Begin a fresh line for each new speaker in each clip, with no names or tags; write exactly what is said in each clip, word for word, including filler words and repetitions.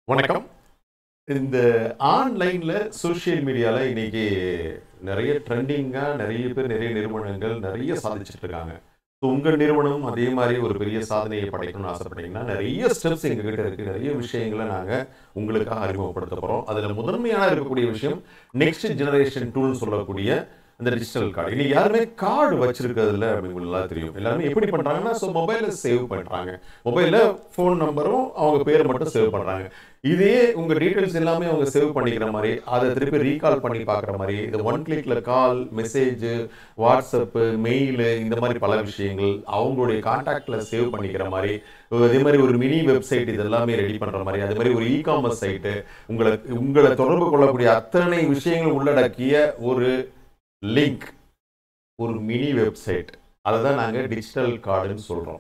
வணக்கம். இந்த ஆன்லைன்ல சோஷியல் மீடியால இன்னைக்கு நிறைய ட்ரெண்டிங்கா நிறைய பேர் நிறைய நிறுவனங்கள் நிறைய சாதிச்சுட்டு இருக்காங்க. உங்க நிறுவனம் அதே மாதிரி ஒரு பெரிய சாதனையை படைக்கணும்னு ஆசைப்பட்டீங்கன்னா நிறைய ஸ்டெப்ஸ் எங்ககிட்ட இருக்கு. நிறைய விஷயங்களை நாங்க உங்களுக்காக அறிமுகப்படுத்த போறோம். அதுல முதன்மையான இருக்கக்கூடிய விஷயம் நெக்ஸ்ட் ஜெனரேஷன் டூல் சொல்லக்கூடிய இந்த டிஜிட்டல் கார்டு. இன்னைக்கு யாருமே கார்டு வச்சிருக்கிறதுல உங்களுக்கு தெரியும். எல்லாருமே எப்படி பண்றாங்கன்னா ஸோ மொபைலில் சேவ் பண்றாங்க. மொபைலில் ஃபோன் நம்பரும் அவங்க பேர் மட்டும் சேவ் பண்றாங்க. இதே உங்க டீட்டெயில்ஸ் எல்லாமே அவங்க சேவ் பண்ணிக்கிற மாதிரி அதை திருப்பி ரீகால் பண்ணி பார்க்குற மாதிரி இது ஒன் கிளிக்ல கால் மெசேஜ் வாட்ஸ்அப்பு மெயிலு இந்த மாதிரி பல விஷயங்கள் அவங்களுடைய கான்டாக்ட்ல சேவ் பண்ணிக்கிற மாதிரி அதே மாதிரி ஒரு மினி வெப்சைட் இது எல்லாமே ரெடி பண்ற மாதிரி அதே மாதிரி ஒரு இ காமர்ஸ் சைட்டு உங்களை உங்களை தொடர்பு கொள்ளக்கூடிய அத்தனை விஷயங்கள் உள்ளடக்கிய ஒரு லிங்க் ஒரு மினி வெப்சைட் அதை தான் நாங்கள் டிஜிட்டல் கார்டுன்னு சொல்கிறோம்.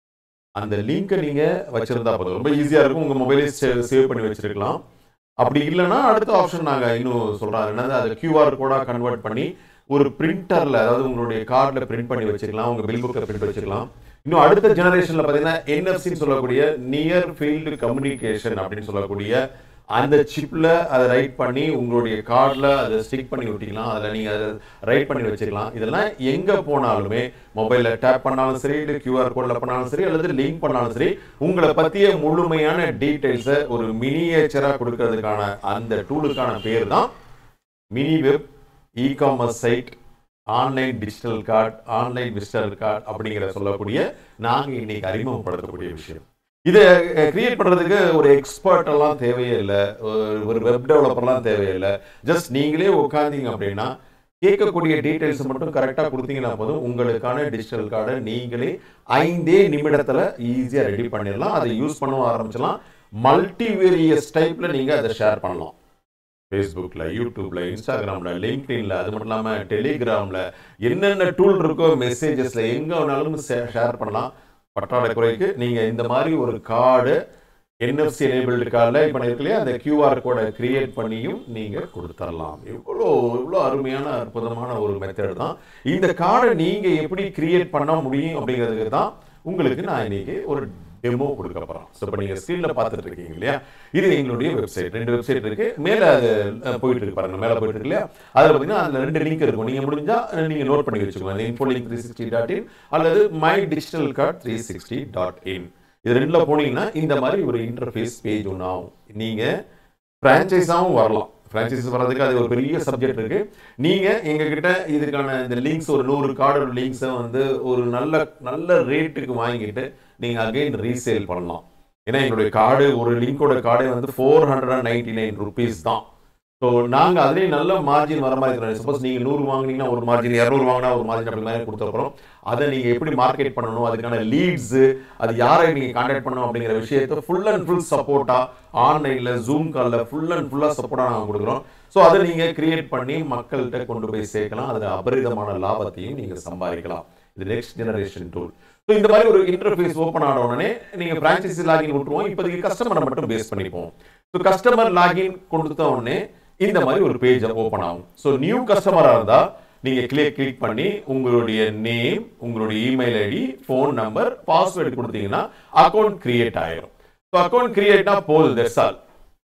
அந்த லிங்கை நீங்கள் வச்சுருந்தா போதும். ரொம்ப ஈஸியாக இருக்கும். உங்கள் மொபைலே சேவ் பண்ணி வச்சுருக்கலாம். அப்படி இல்லைன்னா அடுத்த ஆப்ஷன் நாங்கள் இன்னும் சொல்கிறாங்க என்னது அதை கியூஆர் கோடாக கன்வெர்ட் பண்ணி ஒரு பிரிண்டரில் அதாவது உங்களுடைய கார்டில் பிரிண்ட் பண்ணி வச்சுக்கலாம். உங்கள் பில் புக்கை பிரிண்ட் வச்சுக்கலாம். இன்னும் அடுத்த ஜெனரேஷனில் பார்த்தீங்கன்னா என்எஃப்சின்னு சொல்லக்கூடிய நியர் ஃபீல்டு கம்யூனிகேஷன் அப்படின்னு சொல்லக்கூடிய அந்த சிப்பில் அதை ரைட் பண்ணி உங்களுடைய கார்டில் அதை ஸ்டிக் பண்ணி விட்டிக்கலாம். அதில் நீங்கள் அதை ரைட் பண்ணி வச்சுக்கலாம். இதெல்லாம் எங்கே போனாலுமே மொபைலில் டேப் பண்ணாலும் சரி இல்லை கியூஆர் கோடில் பண்ணாலும் சரி அல்லது லிங்க் பண்ணாலும் சரி உங்களை பற்றிய முழுமையான டீட்டெயில்ஸை ஒரு மினியேச்சராக கொடுக்கறதுக்கான அந்த டூலுக்கான பேர் தான் mini web e commerce site online digital card online digital card அப்படிங்கிற சொல்லக்கூடிய நாங்கள் இன்னைக்கு அறிமுகப்படுத்தக்கூடிய விஷயம். இதை கிரியேட் பண்ணுறதுக்கு ஒரு எக்ஸ்பர்ட் எல்லாம் தேவையே இல்லை. ஒரு வெப் டெவலப்பர்லாம் தேவையில்லை. ஜஸ்ட் நீங்களே உட்காந்தீங்க அப்படின்னா கேட்கக்கூடிய டீட்டெயில்ஸ் மட்டும் கரெக்டாக கொடுத்தீங்கன்னா போதும் உங்களுக்கான டிஜிட்டல் கார்டை நீங்களே ஐந்தே நிமிடத்தில் ஈஸியாக ரெடி பண்ணிடலாம். அதை யூஸ் பண்ண ஆரம்பிச்சலாம். மல்டிவேரியஸ் டைப்பில் நீங்கள் அதை ஷேர் பண்ணலாம். ஃபேஸ்புக்கில், யூடியூப்பில், இன்ஸ்டாகிராமில், லிங்க்டின்ல, அது மட்டும் இல்லாமல் டெலிகிராமில் என்னென்ன டூல் இருக்கோ மெசேஜஸில் எங்கே வேணாலும் ஷேர் பண்ணலாம். பற்றாட குறைக்கு நீங்கள் இந்த மாதிரி ஒரு கார்டு என்எஃப்சி எனேபிள்டு கார்டில் இப்போ இருக்கலையே அந்த கியூஆர் கோடை கிரியேட் பண்ணியும் நீங்கள் கொடுத்துடலாம். எவ்வளோ எவ்வளோ அருமையான அற்புதமான ஒரு மெத்தட் தான். இந்த கார்டை நீங்கள் எப்படி கிரியேட் பண்ண முடியும் அப்படிங்கிறதுக்கு தான் உங்களுக்கு நான் இன்னைக்கு ஒரு டெமோ கொடுக்க போகிறோம். ஸோ இப்போ நீங்கள் ஸ்க்ரீனில் பார்த்துட்டு இருக்கீங்க இல்லையா, இது எங்களுடைய வெப்சைட். ரெண்டு வெப்சைட் இருக்குது. மேலே அது போயிட்டு இருக்கு பாருங்கள். மேலே போயிட்டு இருக்கு இல்லையா, அதில் பார்த்தீங்கன்னா அதில் ரெண்டு லிங்க் இருக்கும். நீங்கள் முடிஞ்சால் நீங்கள் நோட் பண்ணி வச்சுக்கோங்க. அந்த info link three sixty dot in அல்லது my digital card three sixty dot in இது ரெண்டில் போனீங்கன்னா இந்த மாதிரி ஒரு இன்டர்ஃபேஸ் பேஜ் ஒன்று ஆகும். நீங்கள் ஃப்ரான்ச்சைஸாகவும் வரலாம். ஃப்ரான்ச்சைஸ் வர்றதுக்கு அது ஒரு பெரிய சப்ஜெக்ட் இருக்கு. நீங்க எங்ககிட்ட இதுக்கான இந்த லிங்க்ஸ் ஒரு நூறு கார்டோட லிங்க்ஸை வந்து ஒரு நல்ல நல்ல ரேட்டுக்கு வாங்கிட்டு நீங்க அகைன் ரீசேல் பண்ணலாம். ஏன்னா எங்களுடைய கார்டு ஒரு லிங்கோட கார்டே வந்து four hundred and ninety nine rupees தான். ஸோ நாங்கள் அதுலேயும் நல்ல மார்ஜின் வர மாதிரி இருக்கிறோம். சப்போஸ் நீங்கள் நூறு வாங்கினீங்கன்னா ஒரு மார்ஜின், இரநூறு வாங்கினா ஒரு மார்ஜின் அப்படி மாதிரி கொடுத்துருப்போம். அதை நீங்கள் எப்படி மார்க்கெட் பண்ணணும், அதுக்கான லீட்ஸு, அது யாரை நீங்கள் கான்டாக்ட் பண்ணணும் அப்படிங்கிற விஷயத்தை ஃபுல் அண்ட் ஃபுல் சப்போர்ட்டாக ஆன்லைனில் ஜூம் காலில் ஃபுல் அண்ட் ஃபுல்லாக சப்போர்ட்டாக நாங்கள் கொடுக்குறோம். ஸோ அதை நீங்கள் கிரியேட் பண்ணி மக்கள்கிட்ட கொண்டு போய் சேர்க்கலாம். அதில் அபரிதமான லாபத்தையும் நீங்கள் சம்பாதிக்கலாம். இது நெக்ஸ்ட் ஜெனரேஷன் டூல். ஸோ இந்த மாதிரி ஒரு இன்டர்ஃபேஸ் ஓப்பன் ஆன உடனே நீங்கள் ஃப்ரான்ச்சைசி லாகின் விட்டுருவோம். இப்போதைக்கு கஸ்டமரை மட்டும் பேஸ் பண்ணிப்போம். ஸோ கஸ்டமர் லாகின் கொடுத்த உடனே இந்த மாதிரி ஒரு பேஜ் ஓப்பன் ஆகும். ஸோ நியூ கஸ்டமராக இருந்தால் நீங்கள் கிளிக் கிளிக் பண்ணி உங்களுடைய நேம், உங்களுடைய email ID, phone number, password கொடுத்தீங்கன்னா அக்கௌண்ட் கிரியேட் ஆயிரும். ஸோ அக்கௌண்ட் கிரியேட்னா போதும், தட்ஸ் ஆல்.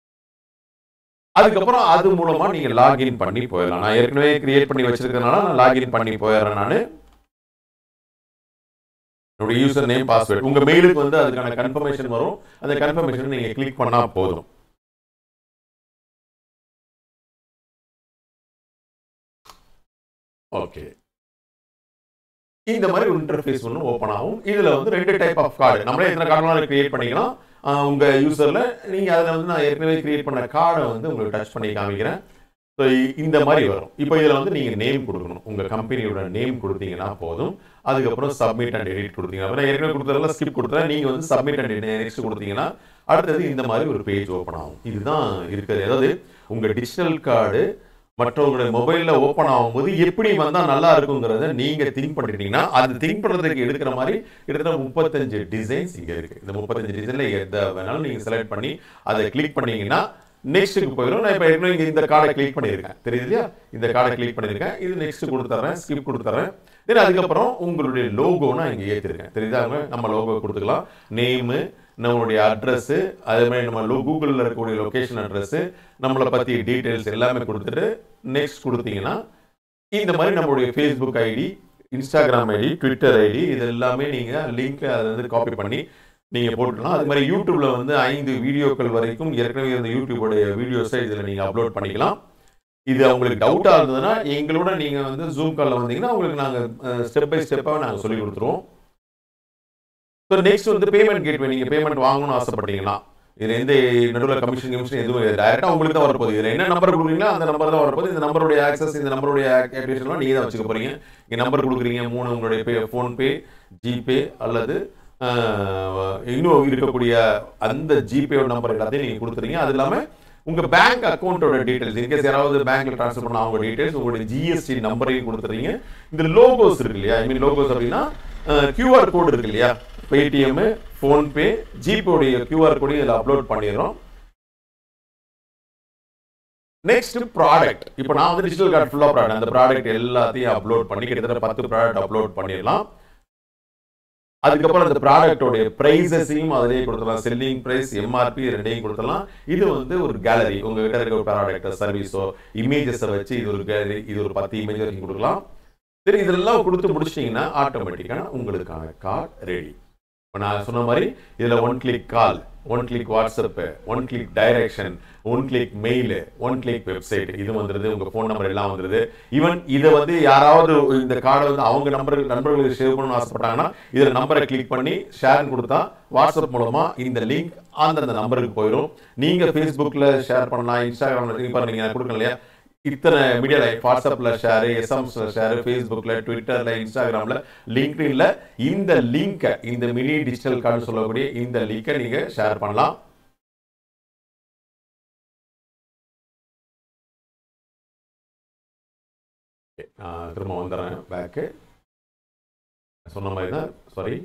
அதுக்கப்புறம் அது மூலமா நீங்க லாகின் பண்ணி போயிடலாம். நான் ஏற்கனவே கிரியேட் பண்ணி வச்சிருக்கனால நான் லாகின் பண்ணி போயிடுறேன். நான் என்னுடைய யூசர் நேம், பாஸ்வேர்டு, உங்க மெயிலுக்கு வந்து அதுக்கான கன்ஃபர்மேஷன் வரும். அந்த கன்ஃபர்மேஷன் நீங்க கிளிக் பண்ணா போதும். ஓகே, இந்த மாதிரி ஒரு இன்டர்ஃபேஸ் ஒன்று ஓப்பன் ஆகும். இதுல வந்து ரெண்டு டைப் ஆஃப் கார்டு நம்மளே எத்தனை கார்டுலாம் கிரியேட் பண்ணிக்கலாம். உங்க யூசர்ல நீங்க அதில் வந்து நான் ஏற்கனவே கிரியேட் பண்ண கார்டை வந்து உங்களுக்கு டச் பண்ணி காமிக்கிறேன். ஸோ இந்த மாதிரி வரும். இப்போ இதில் வந்து நீங்கள் நேம் கொடுக்கணும். உங்கள் கம்பெனியோட நேம் கொடுத்தீங்கன்னா போதும். அதுக்கப்புறம் சப்மிட் அண்ட் எடிட் கொடுத்தீங்கன்னா, அப்புறம் ஏற்கனவே கொடுத்ததெல்லாம் ஸ்கிப் கொடுத்தா நீங்கள் வந்து சப்மிட் அண்ட் நெக்ஸ்ட் கொடுத்தீங்கன்னா அடுத்தது இந்த மாதிரி ஒரு பேஜ் ஓப்பன் ஆகும். இதுதான் இருக்குது. அதாவது உங்கள் டிஜிட்டல் கார்டு மற்றவங்களுடைய மொபைலில் ஓப்பன் ஆகும்போது எப்படி வந்தால் நல்லா இருக்குங்கிறத நீங்கள் திங்க் பண்ணிட்டீங்கன்னா அது திங்க் பண்ணுறதுக்கு எடுக்கிற மாதிரி கிட்டத்தட்ட முப்பத்தஞ்சு டிசைன்ஸ் இங்கே இருக்குது. இந்த முப்பத்தஞ்சு டிசைனில் எதை வேணாலும் நீங்கள் செலக்ட் பண்ணி அதை கிளிக் பண்ணீங்கன்னா நெக்ஸ்ட்டுக்கு போயிடும். நான் இப்போ ஏற்கனவே இங்கே இந்த கார்டை கிளிக் பண்ணியிருக்கேன், தெரியுது இல்லையா? இந்த கார்டை கிளிக் பண்ணியிருக்கேன். இது நெக்ஸ்ட் கொடுத்துட்றேன், ஸ்கிப் கொடுத்துட்றேன். தென் அதுக்கப்புறம் உங்களுடைய லோகோ நான் இங்கே ஏற்றிருக்கேன், தெரியுதா? நம்ம லோகோ கொடுத்துக்கலாம். நேமு, நம்மளுடைய அட்ரஸ்ஸு, அதே மாதிரி நம்ம கூகுளில் இருக்கக்கூடிய லொக்கேஷன் அட்ரஸ்ஸு, நம்மளை பற்றி டீட்டெயில்ஸ் எல்லாமே கொடுத்துட்டு நெக்ஸ்ட் கொடுத்தீங்கன்னா இந்த மாதிரி நம்மளுடைய Facebook ID, Instagram ID, Twitter ID இது எல்லாமே நீங்கள் லிங்க் அதை வந்து காப்பி பண்ணி நீங்கள் போட்டுக்கலாம். அது மாதிரி யூடியூப்பில் வந்து ஐந்து வீடியோக்கள் வரைக்கும் ஏற்கனவே இந்த யூடியூபோடைய வீடியோஸை இதில் நீங்கள் அப்லோட் பண்ணிக்கலாம். இது அவங்களுக்கு டவுட்டாக இருந்ததுன்னா எங்களோட நீங்கள் வந்து ஜூம் காலில் வந்தீங்கன்னா உங்களுக்கு நாங்கள் ஸ்டெப் பை ஸ்டெப்பாக நாங்கள் சொல்லி கொடுத்துருவோம். ஸோ நெக்ஸ்ட் வந்து பேமெண்ட் கேட்வே. நீங்கள் பேமெண்ட் வாங்கணும்னு ஆசைப்பட்டீங்கன்னா இதில் எந்த நடுவில் கமிஷன் கமிஷன் எதுவும் டைரெக்டாக உங்களுக்கு தான் வரப்போகுது. இதில் என்ன நம்பர் கொடுக்குறீங்களோ அந்த நம்பர் தான் வரப்போகுது. இந்த நம்பருடைய ஆக்சஸ், இந்த நம்பருடைய ஆக்டிவேஷன்லாம் நீங்கள் தான் வச்சுக்க போகிறீங்க. இங்கே நம்பர் கொடுக்குறீங்க மூணு, உங்களுடைய பே ஃபோன்பே, ஜிபே அல்லது இன்னும் இருக்கக்கூடிய அந்த ஜிபே நம்பர் எல்லாத்தையும் நீங்கள் கொடுத்துறீங்க. அது இல்லாமல் உங்கள் பேங்க் அக்கௌண்ட்டோட டீட்டெயில்ஸ், இன்கேஸ் யாராவது பேங்க்கில் ட்ரான்ஸ்ஃபர் பண்ண அவங்க டீட்டெயில்ஸ், உங்களுடைய ஜிஎஸ்டி நம்பரையும் கொடுத்துறீங்க. இந்த லோகோஸ் இருக்கு இல்லையா, ஐ மீன் லோகோஸ் அப்படின்னா கியூஆர் கோடு இருக்கு இல்லையா, பேடிஎம், ஃபோன்பே, ஜிபேடைய கியூஆர் கோடையும் இதில் அப்லோட் பண்ணிடுறோம். Next product. இப்போ நான் வந்து டிஜிட்டல் கார்டு ஃபுல்லாக ப்ராடக்ட், அந்த ப்ராடக்ட் எல்லாத்தையும் அப்லோட் பண்ணி கிட்டத்தட்ட பத்து ப்ராடக்ட் அப்லோட் பண்ணிடலாம். அதுக்கப்புறம் அந்த ப்ராடக்டோடைய ப்ரைஸஸையும் அதிலேயே கொடுத்துடலாம். செல்லிங் ப்ரைஸ், எம்ஆர்பி ரெண்டையும் கொடுத்துடலாம். இது வந்து ஒரு கேலரி, உங்ககிட்ட இருக்க ஒரு ப்ராடக்ட் சர்வீஸோ இமேஜஸை வச்சு இது ஒரு கேலரி, இது ஒரு பத்து இமேஜ் வரைக்கும் கொடுக்கலாம். சரி, இதெல்லாம் கொடுத்து முடிச்சிட்டிங்கன்னா ஆட்டோமேட்டிக்கான உங்களுக்கான கார்டு ரெடி. இப்போ நான் சொன்ன மாதிரி இதில் one click call, one click WhatsApp, one click direction, one click mail, one click website இது வந்துடுது. உங்கள் ஃபோன் நம்பர் எல்லாம் வந்துடுது. ஈவன் இதை வந்து யாராவது இந்த கார்டை வந்து அவங்க நம்பருக்கு நண்பர்களுக்கு ஷேர் பண்ணணும்னு ஆசைப்பட்டாங்கன்னா இதில் நம்பரை கிளிக் பண்ணி ஷேர் கொடுத்தா வாட்ஸ்அப் மூலமாக இந்த லிங்க் அந்தந்த நம்பருக்கு போயிடும். நீங்கள் ஃபேஸ்புக்கில் ஷேர் பண்ணலாம், இன்ஸ்டாகிராமில் இப்போ நீங்கள் கொடுக்கணும் இல்லையா, இத்தனை மீடியாவில் வாட்ஸ்அப்பில் ஷேரு, எஸ்எம்எஸில் ஷேரு, ஃபேஸ்புக்கில், ட்விட்டரில், இன்ஸ்டாகிராமில், லிங்க்டின்ல இந்த லிங்கை, இந்த மினி டிஜிட்டல் கார்டு சொல்லக்கூடிய இந்த லிங்கை நீங்கள் ஷேர் பண்ணலாம். நான் திரும்ப வந்துடுறேன் பேக்கு. சொன்ன மாதிரி தான், சாரி.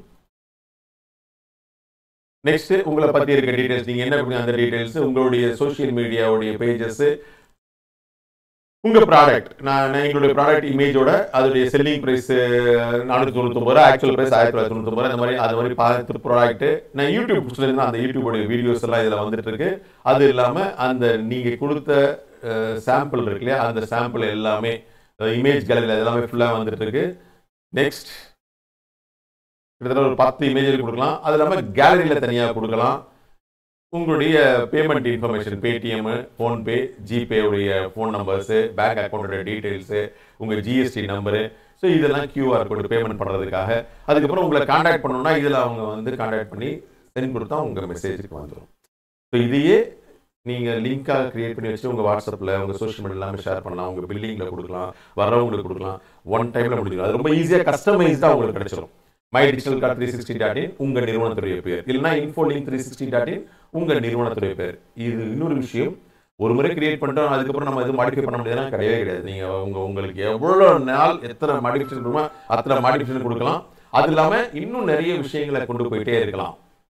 நெக்ஸ்ட் உங்களை பற்றி இருக்க டீட்டெயில்ஸ், நீங்கள் என்ன பண்ணுங்க அந்த டீட்டெயில்ஸ், உங்களுடைய சோஷியல் மீடியாவுடைய பேஜஸ், உங்கள் ப்ராடக்ட். நான் எங்களுடைய ப்ராடக்ட் இமேஜோட அதோடைய செல்லிங் ப்ரைஸ் நானூற்றி தொண்ணூத்தொம்பது ரூபா, ஆக்சுவல் ப்ரைஸ் ஆயிரத்தி தொள்ளாயிரத்தி தொண்ணூத்தொம்பது ரூபா, இந்த மாதிரி அது மாதிரி பார்த்து ப்ராடக்ட் நான் யூடியூப் சொல்லியிருந்தேன். அந்த யூடியூபோடைய வீடியோஸ் எல்லாம் இதில் வந்துட்டு இருக்கு. அது இல்லாமல் அந்த நீங்கள் கொடுத்த சாம்பிள் இருக்கு இல்லையா, அந்த சாம்பிள் எல்லாமே இமேஜ் கேலரியில் எல்லாமே ஃபுல்லாக வந்துட்டு இருக்கு. நெக்ஸ்ட் கிட்டத்தட்ட ஒரு பத்து இமேஜ் கொடுக்கலாம். அது இல்லாமல் கேலரியில் தனியாக கொடுக்கலாம். உங்களுடைய பேமெண்ட் இன்ஃபர்மேஷன், பேடிஎம், ஃபோன்பே, ஜிபேவுடைய ஃபோன் நம்பர்ஸு, பேங்க் அக்கௌண்ட்டோட டீட்டெயில்ஸு, உங்கள் ஜிஎஸ்டி நம்பரு, ஸோ இதெல்லாம் கியூஆர் கோடு பேமெண்ட் பண்ணுறதுக்காக. அதுக்கப்புறம் உங்களை கான்டாக்ட் பண்ணணும்னா இதில் அவங்க வந்து கான்டாக்ட் பண்ணி சென்ட் கொடுத்தா உங்கள் மெசேஜுக்கு வந்துடும். ஸோ இதையே நீங்கள் லிங்காக க்ரியேட் பண்ணி வச்சு உங்கள் வாட்ஸ்அப்பில், உங்கள் சோஷியல் மீடியா எல்லாமே ஷேர் பண்ணலாம். உங்கள் பில்லிங்கில் கொடுக்கலாம், வர்றவங்களுக்கு கொடுக்கலாம். ஒன் டைமில் முடிஞ்சிடும். அது ரொம்ப ஈஸியாக கஸ்டமைஸ்டாக உங்களுக்கு கிடைச்சிடும். My digital card three sixty dot in உங்கள் நிறுவனத்துடைய பேர், இல்லைனா info link three sixty dot in உங்கள் நிறுவனத்துடைய பேர். இது இன்னொரு விஷயம், ஒரு முறை கிரியேட் பண்ணிட்டோம் அதுக்கப்புறம் நம்ம எதுவும் மாடிஃபை பண்ண முடியாதுன்னா கிடையவே கிடையாது. நீங்கள் உங்கள் உங்களுக்கு எவ்வளோ நாள் எத்தனை மாடிஃபிகேஷன் பண்ணுமோ அத்தனை மாடிஃபிகேஷன் கொடுக்கலாம். அது இல்லாமல் இன்னும் நிறைய விஷயங்களை கொண்டு போயிட்டே இருக்கலாம்.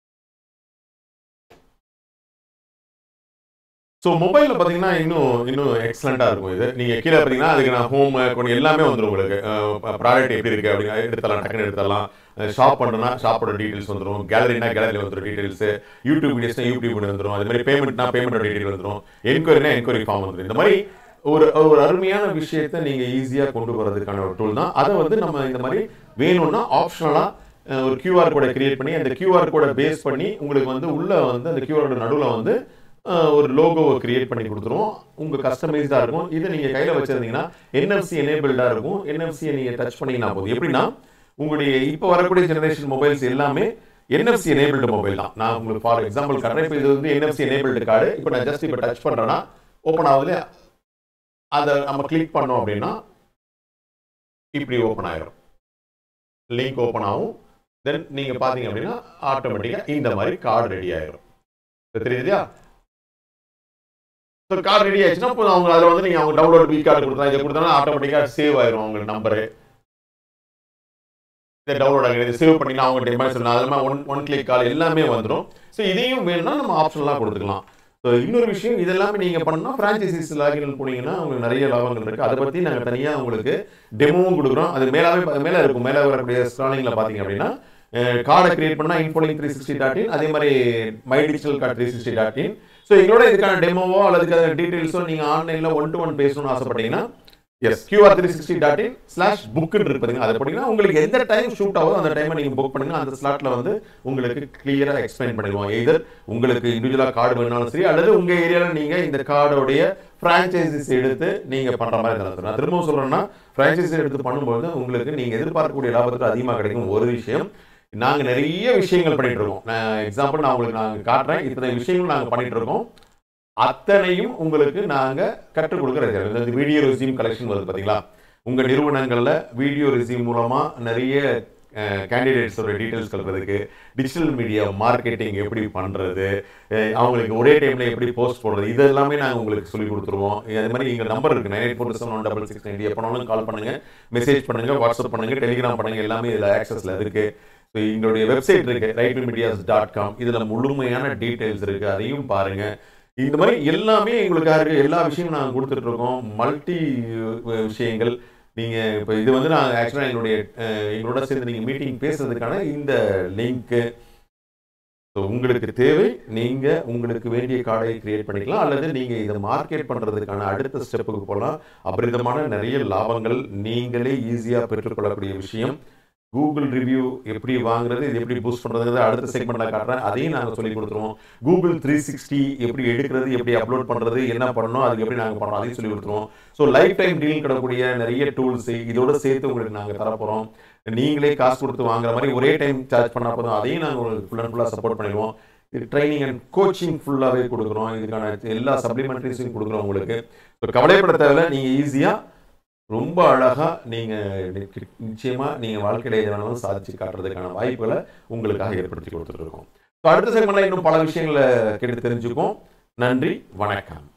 ஸோ மொபைலில் பார்த்தீங்கன்னா இன்னும் இன்னும் எக்ஸலண்ட்டாக இருக்கும். இது நீங்கள் கீழே பார்த்தீங்கன்னா அதுக்கு நான் ஹோம் கொஞ்சம் எல்லாமே வந்துடும். உங்களுக்கு ப்ராடக்ட் எப்படி இருக்குது அப்படின்னா எடுத்துடலாம், டக்குன்னு எடுத்துடலாம். ஷாப் பண்ணுறோன்னா ஷாப்போட டீட்டெயில்ஸ் வந்துடும். கேலரினா கேலரியில் வந்துடும் டீட்டெயில்ஸு. யூடியூப் வீடியோஸ்னா யூடியூப் வந்துடும். அது மாதிரி பேமெண்ட்னா பேமெண்ட்டோட டீட்டெயில் வந்துடும். என்கொயரினா என்கொயரி ஃபார்ம் வந்துடும். இந்த மாதிரி ஒரு ஒரு அருமையான விஷயத்தை நீங்கள் ஈஸியாக கொண்டு வரதுக்கான ஒரு டூல் தான். அதை வந்து நம்ம இந்த மாதிரி வேணும்னா ஆப்ஷனலாக ஒரு கியூஆர் கோடை கிரியேட் பண்ணி அந்த கியூஆர் கோடை பேஸ் பண்ணி உங்களுக்கு வந்து உள்ளே வந்து அந்த கியூஆர் கோட நடுவில் வந்து ஒரு லோகோவை கிரியேட் பண்ணி கொடுத்துருவோம். உங்கள் கஸ்டமைஸ்டாக இருக்கும். இதை நீங்கள் கையில் வச்சுருந்தீங்கன்னா என்எஃப்சி எனேபிள்டாக இருக்கும். என்எஃப்சியை நீங்கள் டச் பண்ணிங்கன்னா போதும். எப்படின்னா உங்களுடைய இப்போ வரக்கூடிய ஜெனரேஷன் மொபைல்ஸ் எல்லாமே என்எஃப்சி எனேபிள்டு மொபைல் தான். நான் உங்களுக்கு ஃபார் எக்ஸாம்பிள் காட்டுறேன். இப்போ இது வந்து என்எஃப்சி எனேபிள்டு கார்டு. இப்போ நான் ஜஸ்ட் இப்போ டச் பண்ணுறேன்னா ஓப்பன் ஆகுது. அதை நம்ம கிளிக் பண்ணோம் அப்படின்னா இப்படி ஓப்பன் ஆயிடும். லிங்க் ஓப்பன் ஆகும். தென் நீங்கள் பார்த்தீங்க அப்படின்னா ஆட்டோமேட்டிக்காக இந்த மாதிரி கார்டு ரெடி ஆயிடும். தெரியுது இல்லையா? ஸோ கார்டு ரெடி ஆயிடுச்சுன்னா இப்போ அவங்க அதில் வந்து நீங்கள் அவங்க டவுன்லோட் வீ கார்டு கொடுத்தா இதை கொடுத்தா ஆட்டோமேட்டிக்காக சேவ் ஆயிடும் உங்களுக்கு நம்பரு. இதை டவுன்லோட் ஆகிடுது. சேவ் பண்ணிங்கன்னா அவங்க டிமாண்ட் அதெல்லாம் ஒன் ஒன் கிளிக் கால் எல்லாமே வந்துடும். ஸோ இதையும் வேணும்னா நம்ம ஆப்ஷன்லாம் கொடுத்துக்கலாம். ஸோ இன்னொரு விஷயம், இதெல்லாமே நீங்கள் பண்ணால் ஃப்ரான்ச்சைசிஸ் லாகின் போனீங்கன்னா உங்களுக்கு நிறைய லாபங்கள் இருக்குது. அதை பற்றி நாங்கள் தனியாக உங்களுக்கு டெமோவும் கொடுக்குறோம். அது மேலாவே மேலே இருக்கும். மேலே வரக்கூடிய ஸ்க்ராலிங்கில் பார்த்தீங்க அப்படின்னா கார்டை கிரியேட் பண்ணால் info link three sixty dot in, அதே மாதிரி my digital card three sixty dot in. So எங்களோட இதுக்கான டெமோவோ அல்லது டீட்டெயில்ஸோ நீங்கள் ஆன்லைனில் ஒன் டு ஒன் பேசணும்னு ஆசைப்பட்டீங்கன்னா S QR three sixty dot in slash புக்குன்னு இருப்பீங்க. அதை போட்டிங்கன்னா உங்களுக்கு எந்த டைம் ஷூட் ஆகுதோ அந்த டைமை நீங்கள் புக் பண்ணுங்க. அந்த ஸ்லாட்டில் வந்து உங்களுக்கு கிளியராக எக்ஸ்பிளைன் பண்ணிடுவோம். எதர் உங்களுக்கு இண்டிவிஜுவலாக கார்டு வேணாலும் சரி, அல்லது உங்கள் ஏரியாவில் நீங்கள் இந்த கார்டோடைய ஃப்ரான்ச்சைசிஸ் எடுத்து நீங்கள் பண்ணுற மாதிரி இருந்தாலும். நான் திரும்பவும் சொல்கிறேன்னா, ஃப்ரான்ச்சைசி எடுத்து பண்ணும்போது உங்களுக்கு நீங்கள் எதிர்பார்க்கக்கூடிய லாபத்துக்கு அதிகமாக கிடைக்கும். ஒரு விஷயம், நாங்கள் நிறைய விஷயங்கள் பண்ணிட்டு இருக்கோம். நான் எக்ஸாம்பிள் நான் உங்களுக்கு நாங்கள் காட்டுறேன். இத்தனை விஷயங்கள் நாங்கள் பண்ணிட்டு இருக்கோம். அத்தனையும் உங்களுக்கு நாங்கள் கற்றுக் கொடுக்குறது. இந்த வீடியோ ரெஸ்யூம் கலெக்ஷன் வருது பார்த்தீங்களா, உங்கள் நிறுவனங்களில் வீடியோ ரெஸ்யூம் மூலமாக நிறைய கேண்டிடேட்ஸோட டீட்டெயில்ஸ் கல்றதுக்கு, டிஜிட்டல் மீடியா மார்க்கெட்டிங் எப்படி பண்ணுறது, அவங்களுக்கு ஒரே டைமில் எப்படி போஸ்ட் போடுறது, இது எல்லாமே நாங்கள் உங்களுக்கு சொல்லிக் கொடுத்துருவோம். அதே மாதிரி எங்கள் நம்பர் இருக்குது, nine eight four seven one double six nine. எப்போனாலும் கால் பண்ணுங்கள், மெசேஜ் பண்ணுங்கள், வாட்ஸ்அப் பண்ணுங்கள், டெலிகிராம் பண்ணுங்கள், எல்லாமே இதில் ஆக்சஸில் இருக்குது. ஸோ எங்களுடைய வெப்சைட் இருக்குது ரைட் மீடியாஸ் டாட் காம். இதில் முழுமையான டீட்டெயில்ஸ் இருக்குது, அதையும் பாருங்கள். இந்த மாதிரி எல்லாமே எங்களுக்காக இருக்குது. எல்லா விஷயமும் நாங்கள் கொடுத்துட்ருக்கோம். மல்டி விஷயங்கள். நீங்கள் இப்போ இது வந்து நாங்கள் ஆக்சுவலாக எங்களுடைய எங்களோட சேர்ந்து நீங்கள் மீட்டிங் பேசுறதுக்கான இந்த லிங்க்கு. ஸோ உங்களுக்கு தேவை, நீங்கள் உங்களுக்கு வேண்டிய கார்டை கிரியேட் பண்ணிக்கலாம், அல்லது நீங்கள் இதை மார்க்கெட் பண்ணுறதுக்கான அடுத்த ஸ்டெப்புக்கு போகலாம். அபரிதமான நிறைய லாபங்கள் நீங்களே ஈஸியாக பெற்றுக்கொள்ளக்கூடிய விஷயம். கூகுள் ரிவ்யூ எப்படி வாங்குறது, இது எப்படி பூஸ்ட் பண்ணுறதுங்கிறது அடுத்த செக்மெண்ட்டில் காட்டுறேன். அதையும் நாங்கள் சொல்லி கொடுத்துருவோம். கூகுள் த்ரீ சிக்ஸ்டி எப்படி எடுக்கிறது, எப்படி அப்லோட் பண்ணுறது, என்ன பண்ணணும், அதுக்கு எப்படி நாங்கள் பண்ணுறோம், அதையும் சொல்லி கொடுத்துருவோம். ஸோ லைஃப் டைம் டீல் கிடக்கூடிய நிறைய டூல்ஸு இதோட சேர்த்து உங்களுக்கு நாங்கள் தரப்போகிறோம். நீங்களே காசு கொடுத்து வாங்குற மாதிரி ஒரே டைம் சார்ஜ் பண்ணால் போதும், அதையும் நாங்கள் உங்களுக்கு ஃபுல் அண்ட் ஃபுல்லாக சப்போர்ட் பண்ணிடுவோம். இது ட்ரைனிங் அண்ட் கோச்சிங் ஃபுல்லாகவே கொடுக்குறோம். இதுக்கான எல்லா சப்ளிமெண்ட்ரிஸையும் கொடுக்குறோம் உங்களுக்கு. ஸோ கவலைப்பட தேவையில்லை, நீங்கள் ஈஸியாக ரொம்ப அழகாக நீங்கள் நிச்சயமாக நீங்கள் வாழ்க்கையில் எதனாலும் சாதிச்சு காட்டுறதுக்கான வாய்ப்புகளை உங்களுக்காக ஏற்படுத்தி கொடுத்துட்டு இருக்கோம். ஸோ அடுத்த செக்மெண்ட்டில் இன்னும் பல விஷயங்களை கேட்டு தெரிஞ்சுக்குவோம். நன்றி, வணக்கம்.